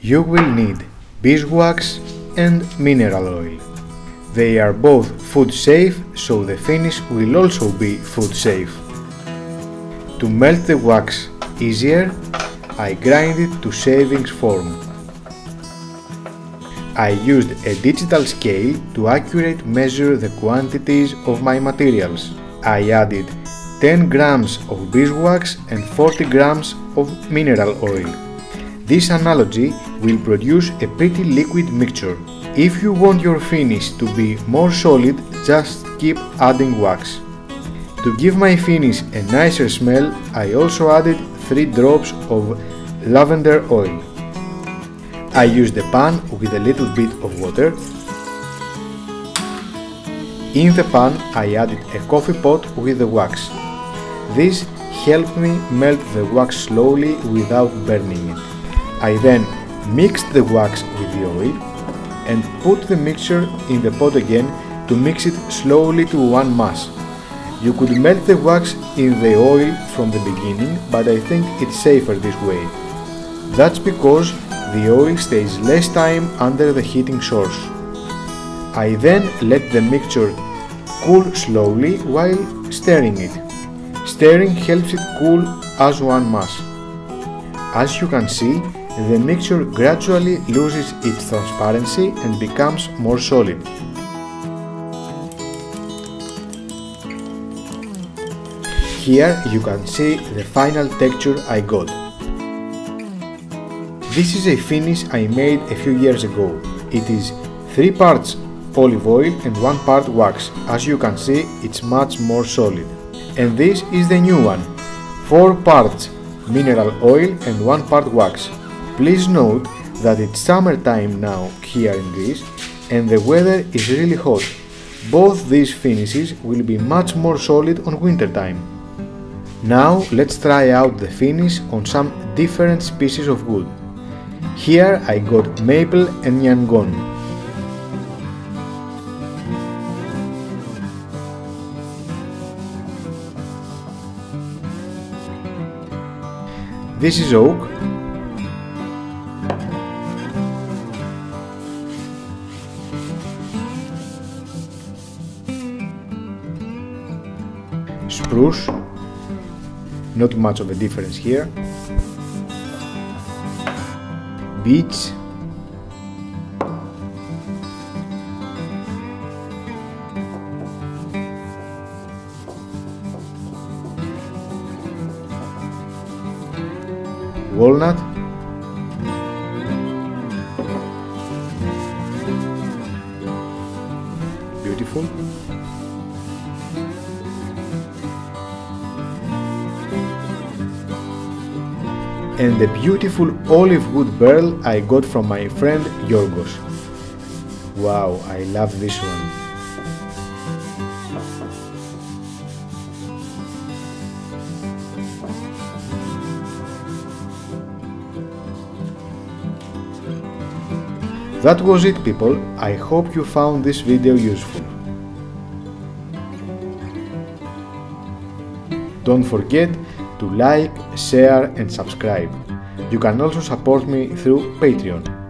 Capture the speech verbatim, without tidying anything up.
You will need beeswax and mineral oil. They are both food safe, so the finish will also be food safe. To melt the wax easier, I grind it to shavings form. I used a digital scale to accurately measure the quantities of my materials. I added ten grams of beeswax and forty grams of mineral oil. This analogy will produce a pretty liquid mixture. If you want your finish to be more solid, just keep adding wax. To give my finish a nicer smell, I also added three drops of lavender oil. I used a pan with a little bit of water. In the pan I added a coffee pot with the wax. This helped me melt the wax slowly without burning it. I then mixed the wax with the oil and put the mixture in the pot again to mix it slowly to one mass. You could melt the wax in the oil from the beginning, but I think it's safer this way. That's because the oil stays less time under the heating source. I then let the mixture cool slowly while stirring it. Stirring helps it cool as one mass. As you can see, the mixture gradually loses its transparency and becomes more solid. Here you can see the final texture I got. This is a finish I made a few years ago. It is three parts olive oil and one part wax. As you can see, it's much more solid. And this is the new one. four parts mineral oil and one part wax. Please note that it's summertime now here in Greece and the weather is really hot. Both these finishes will be much more solid on winter time. Now let's try out the finish on some different species of wood. Here I got maple and yangon. This is oak. Spruce. Not much of a difference here. Beech. Walnut. Beautiful. And the beautiful olive wood barrel I got from my friend Yorgos. Wow, I love this one. That was it, people. I hope you found this video useful. Don't forget to like, share and subscribe. You can also support me through Patreon.